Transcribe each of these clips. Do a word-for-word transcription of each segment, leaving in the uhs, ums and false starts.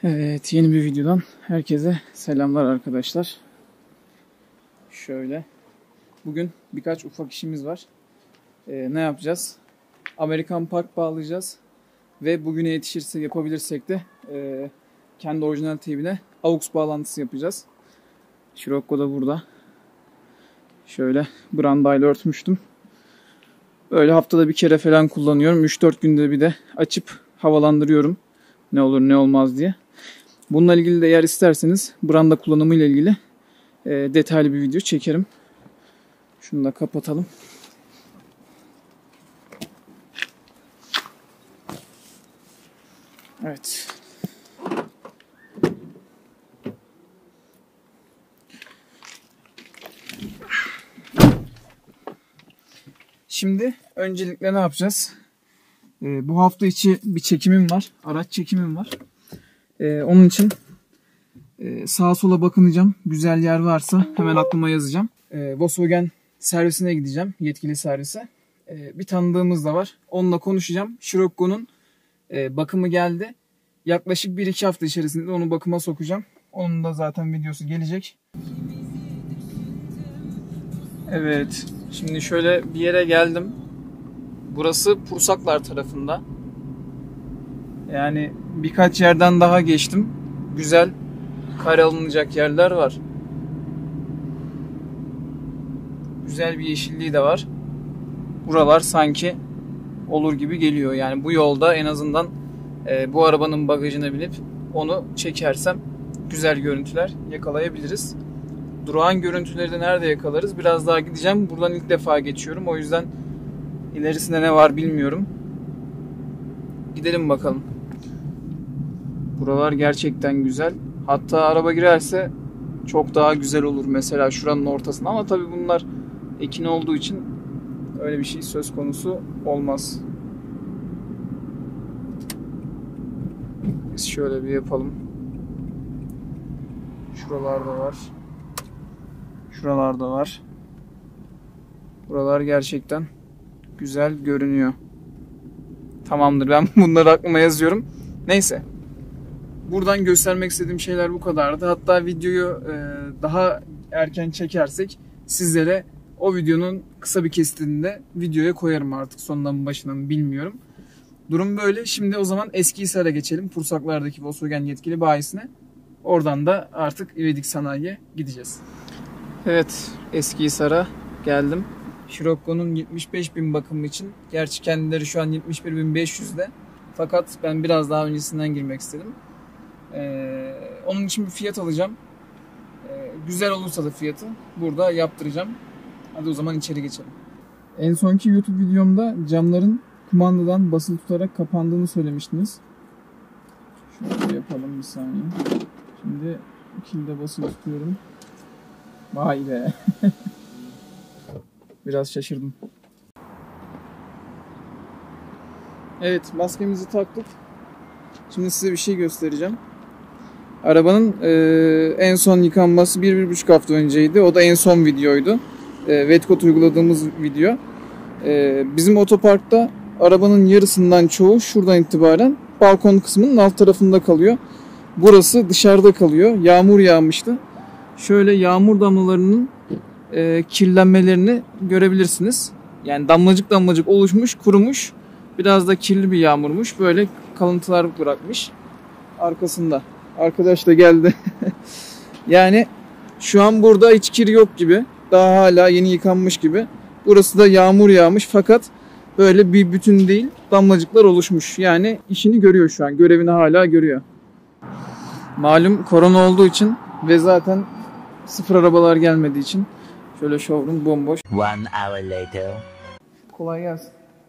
Evet, yeni bir videodan herkese selamlar arkadaşlar. Şöyle, bugün birkaç ufak işimiz var. Ee, ne yapacağız? Amerikan Park bağlayacağız ve bugüne yetişirse yapabilirsek de e, kendi orijinal teybine A U X bağlantısı yapacağız. Scirocco da burada. Şöyle brandayla örtmüştüm. Böyle haftada bir kere falan kullanıyorum. üç dört günde bir de açıp havalandırıyorum. Ne olur ne olmaz diye. Bununla ilgili de eğer isterseniz branda kullanımı ile ilgili e, detaylı bir video çekerim. Şunu da kapatalım. Evet. Şimdi öncelikle ne yapacağız? E, bu hafta içi bir çekimim var. Araç çekimim var. E, onun için e, sağa sola bakınacağım. Güzel yer varsa hemen aklıma yazacağım. E, Volkswagen servisine gideceğim. Yetkili servise. E, bir tanıdığımız da var. Onunla konuşacağım. Scirocco'nun e, bakımı geldi. Yaklaşık bir iki hafta içerisinde onu bakıma sokacağım. Onun da zaten videosu gelecek. Evet. Şimdi şöyle bir yere geldim. Burası Pursaklar tarafında. Yani birkaç yerden daha geçtim. Güzel kare alınacak yerler var. Güzel bir yeşilliği de var. Buralar sanki olur gibi geliyor. Yani bu yolda en azından e, bu arabanın bagajına binip onu çekersem güzel görüntüler yakalayabiliriz. Durağan görüntüleri de nerede yakalarız? Biraz daha gideceğim. Buradan ilk defa geçiyorum. O yüzden ilerisinde ne var bilmiyorum. Gidelim bakalım. Buralar gerçekten güzel. Hatta araba girerse çok daha güzel olur. Mesela şuranın ortasına. Ama tabii bunlar ekin olduğu için öyle bir şey söz konusu olmaz. Biz şöyle bir yapalım. Şuralarda var. Şuralarda var. Buralar gerçekten güzel görünüyor. Tamamdır. Ben bunları aklıma yazıyorum. Neyse. Buradan göstermek istediğim şeyler bu kadardı. Hatta videoyu daha erken çekersek sizlere o videonun kısa bir kesitini de videoya koyarım artık. Sonundan mı başından mı bilmiyorum. Durum böyle. Şimdi o zaman Eskihisar'a geçelim. Pursaklar'daki Volkswagen yetkili bayisine. Oradan da artık İvedik Sanayi'ye gideceğiz. Evet. Eskihisar'a geldim. Scirocco'nun yetmiş beş bin bakımı için. Gerçi kendileri şu an yetmiş bir bin beş yüzde. Fakat ben biraz daha öncesinden girmek istedim. Ee, onun için bir fiyat alacağım. Ee, güzel olursa da fiyatı burada yaptıracağım. Hadi o zaman içeri geçelim. En sonki YouTube videomda camların kumandadan basılı tutarak kapandığını söylemiştiniz. Şöyle yapalım bir saniye. Şimdi kilide basılı tutuyorum. Vay be. Biraz şaşırdım. Evet, maskemizi taktık. Şimdi size bir şey göstereceğim. Arabanın e, en son yıkanması bir bir buçuk hafta önceydi. O da en son videoydu. E, Wetcoat uyguladığımız video. E, bizim otoparkta arabanın yarısından çoğu şuradan itibaren balkon kısmının alt tarafında kalıyor. Burası dışarıda kalıyor. Yağmur yağmıştı. Şöyle yağmur damlalarının e, kirlenmelerini görebilirsiniz. Yani damlacık damlacık oluşmuş, kurumuş. Biraz da kirli bir yağmurmuş. Böyle kalıntılar bırakmış arkasında. Arkadaş da geldi. Yani şu an burada hiç kir yok gibi. Daha hala yeni yıkanmış gibi. Burası da yağmur yağmış fakat böyle bir bütün değil, damlacıklar oluşmuş. Yani işini görüyor şu an. Görevini hala görüyor. Malum korona olduğu için ve zaten sıfır arabalar gelmediği için şöyle showroom bomboş. One hour later. Kolay gelsin.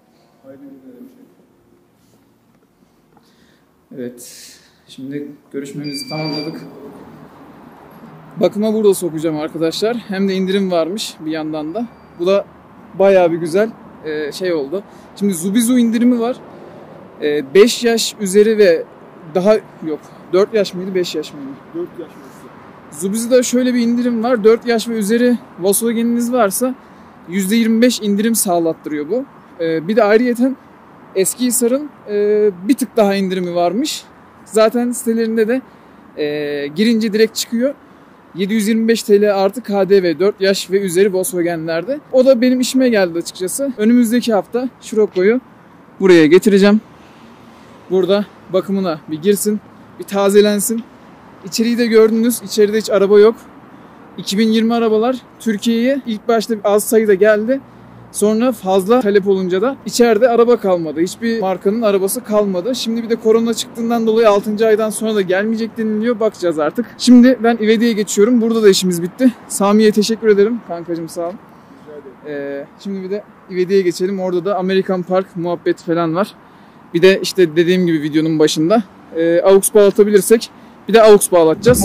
Evet. Şimdi görüşmemizi tamamladık. Bakıma burada sokacağım arkadaşlar. Hem de indirim varmış bir yandan da. Bu da bayağı bir güzel şey oldu. Şimdi Zubizu indirimi var. beş yaş üzeri ve daha yok. dört yaş mıydı, beş yaş mıydı? dört yaş üstü. Zubizu'da şöyle bir indirim var. dört yaş ve üzeri Volkswagen'iniz varsa yüzde yirmi beş indirim sağlattırıyor bu. Bir de ayrıyeten Eskihisar'ın bir tık daha indirimi varmış. Zaten sitelerinde de e, girince direkt çıkıyor. yedi yüz yirmi beş TL artı K D V dört yaş ve üzeri Volkswagen'lerde. O da benim işime geldi açıkçası. Önümüzdeki hafta Scirocco'yu buraya getireceğim. Burada bakımına bir girsin, bir tazelensin. İçeriği de gördünüz. İçeride hiç araba yok. iki bin yirmi arabalar Türkiye'ye ilk başta az sayıda geldi. Sonra fazla talep olunca da içeride araba kalmadı. Hiçbir markanın arabası kalmadı. Şimdi bir de korona çıktığından dolayı altıncı aydan sonra da gelmeyecek deniliyor. Bakacağız artık. Şimdi ben İvedi'ye geçiyorum. Burada da işimiz bitti. Sami'ye teşekkür ederim. Kankacığım sağ ol. Ee, şimdi bir de İvedi'ye geçelim. Orada da Amerikan Park muhabbeti falan var. Bir de işte dediğim gibi videonun başında e, aux bağlatabilirsek bir de aux bağlatacağız.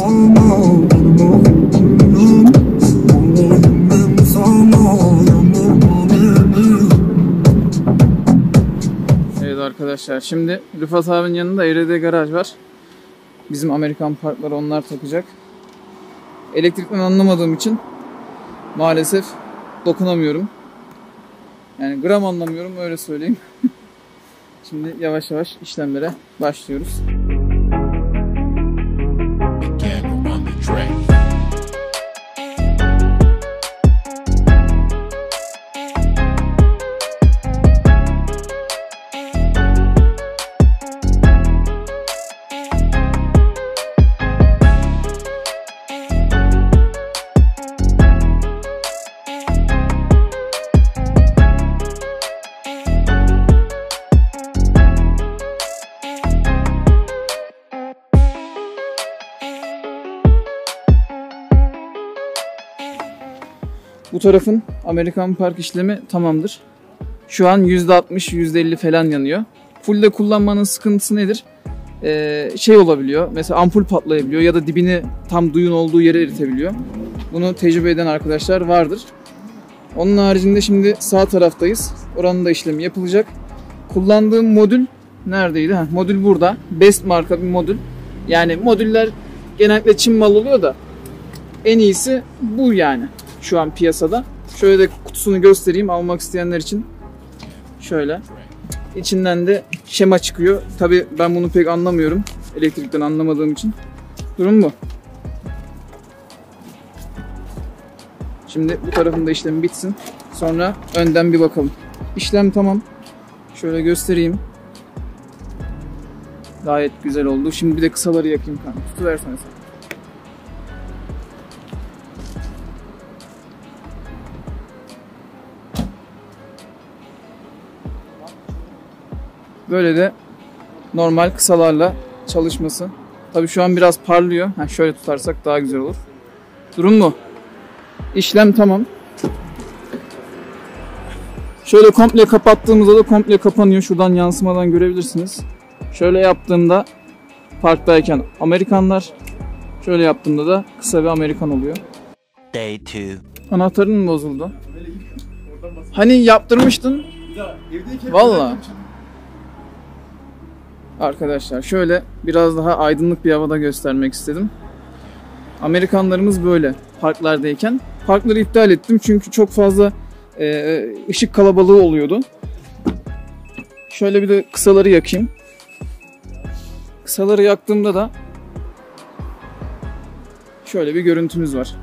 Evet arkadaşlar, şimdi Rıfat abinin yanında E R D garaj var. Bizim Amerikan Parkları onlar takacak. Elektrikten anlamadığım için maalesef dokunamıyorum. Yani gram anlamıyorum, öyle söyleyeyim. Şimdi yavaş yavaş işlemlere başlıyoruz. Bu tarafın Amerikan Park işlemi tamamdır. Şu an yüzde altmış yüzde elli falan yanıyor. Full'de kullanmanın sıkıntısı nedir? Ee, şey olabiliyor. Mesela ampul patlayabiliyor ya da dibini tam duyun olduğu yere eritebiliyor. Bunu tecrübe eden arkadaşlar vardır. Onun haricinde şimdi sağ taraftayız. Oranın da işlemi yapılacak. Kullandığım modül neredeydi? Heh, modül burada. Best marka bir modül. Yani modüller genellikle Çin malı oluyor da en iyisi bu yani. Şu an piyasada. Şöyle de kutusunu göstereyim almak isteyenler için. Şöyle. İçinden de şema çıkıyor. Tabi ben bunu pek anlamıyorum. Elektrikten anlamadığım için. Durum bu. Şimdi bu tarafında işlem bitsin. Sonra önden bir bakalım. İşlem tamam. Şöyle göstereyim. Gayet güzel oldu. Şimdi bir de kısaları yakayım kanka. Tutuversene sen. Böyle de normal kısalarla çalışması. Tabii şu an biraz parlıyor. Ha, şöyle tutarsak daha güzel olur. Durum bu. İşlem tamam. Şöyle komple kapattığımızda da komple kapanıyor. Şuradan yansımadan görebilirsiniz. Şöyle yaptığımda parktayken Amerikanlar, şöyle yaptığımda da kısa bir Amerikan oluyor. Day two. Anahtarın mı bozuldu? Hani yaptırmıştın? Vallahi. Arkadaşlar şöyle biraz daha aydınlık bir havada göstermek istedim. Amerikanlarımız böyle parklardayken. Parkları iptal ettim çünkü çok fazla e, ışık kalabalığı oluyordu. Şöyle bir de kısaları yakayım. Kısaları yaktığımda da şöyle bir görüntümüz var.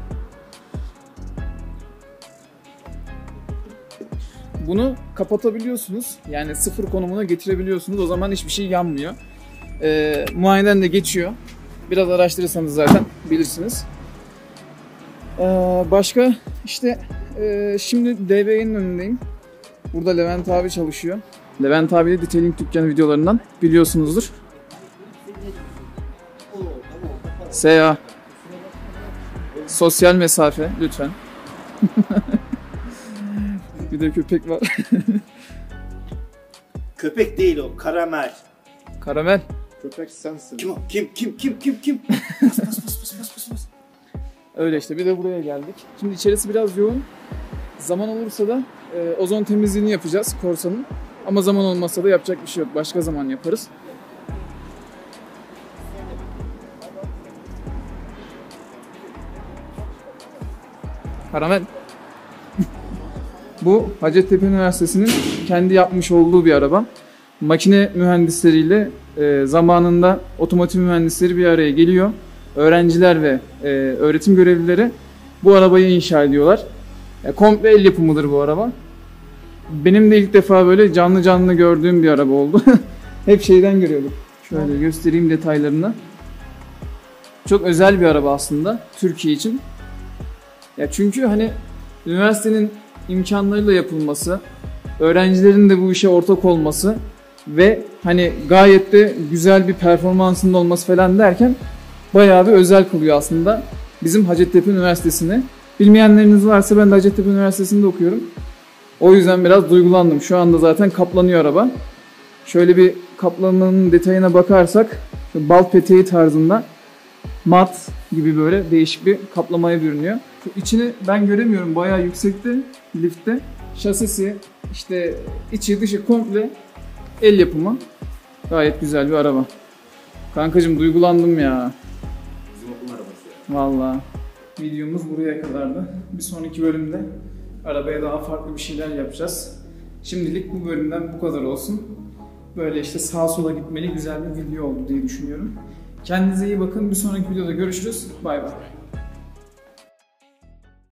Bunu kapatabiliyorsunuz. Yani sıfır konumuna getirebiliyorsunuz. O zaman hiçbir şey yanmıyor. Ee, muayeneden de geçiyor. Biraz araştırırsanız zaten bilirsiniz. Ee, başka işte e, şimdi D B E'nin önündeyim. Burada Levent abi çalışıyor. Levent abi de Detailing Dükkanı videolarından biliyorsunuzdur. Seha. Sosyal mesafe lütfen. Bir de köpek var. Köpek değil o, karamel. Karamel. Köpek sensin. Kim o? Kim kim kim kim kim? Bas bas bas bas bas bas bas. Öyle işte, bir de buraya geldik. Şimdi içerisi biraz yoğun. Zaman olursa da e, ozon temizliğini yapacağız Corsa'nın. Ama zaman olmazsa da yapacak bir şey yok. Başka zaman yaparız. Karamel. Bu Hacettepe Üniversitesi'nin kendi yapmış olduğu bir araba. makine mühendisleriyle e, zamanında otomotiv mühendisleri bir araya geliyor. Öğrenciler ve e, öğretim görevlileri bu arabayı inşa ediyorlar. E, komple el yapımıdır bu araba. Benim de ilk defa böyle canlı canlı gördüğüm bir araba oldu. Hep şeyden görüyordum. Şöyle göstereyim detaylarını. Çok özel bir araba aslında Türkiye için. Ya çünkü hani üniversitenin imkanlarıyla yapılması, öğrencilerin de bu işe ortak olması ve hani gayet de güzel bir performansının olması falan derken bayağı bir özel kılıyor aslında bizim Hacettepe Üniversitesi'ni. Bilmeyenleriniz varsa ben de Hacettepe Üniversitesi'nde okuyorum. O yüzden biraz duygulandım. Şu anda zaten kaplanıyor araba. Şöyle bir kaplamanın detayına bakarsak bal peteği tarzında mat gibi böyle değişik bir kaplamaya bürünüyor. Şu içini ben göremiyorum. Bayağı yüksekte liftte. Şasisi işte içi dışı komple el yapımı. Gayet güzel bir araba. Kankacığım duygulandım ya. Bizim okul arabası. Vallahi. Videomuz buraya kadardı. Bir sonraki bölümde arabaya daha farklı bir şeyler yapacağız. Şimdilik bu bölümden bu kadar olsun. Böyle işte sağa sola gitmeli güzel bir video oldu diye düşünüyorum. Kendinize iyi bakın. Bir sonraki videoda görüşürüz. Bay bay.